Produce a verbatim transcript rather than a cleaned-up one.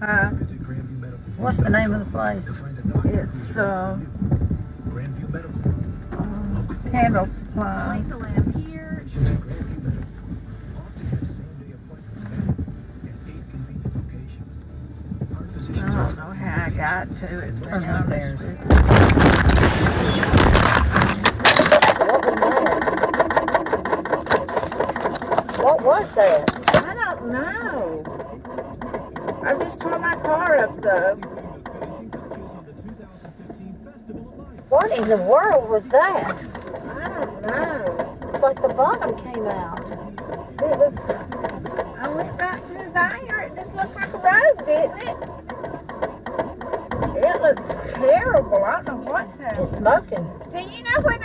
Uh, What's the name of the place? it's uh, um, Candle Supplies. Place a lamp here. I don't know how I got to it. To be honest with you. What was that? I don't know. I just tore my car up though. What in the world was that? I don't know. It's like the bottom came out. It was. I went right through there. It just looked like a road, didn't it? It looks terrible. I don't know what's happening. It's smoking. Do you know where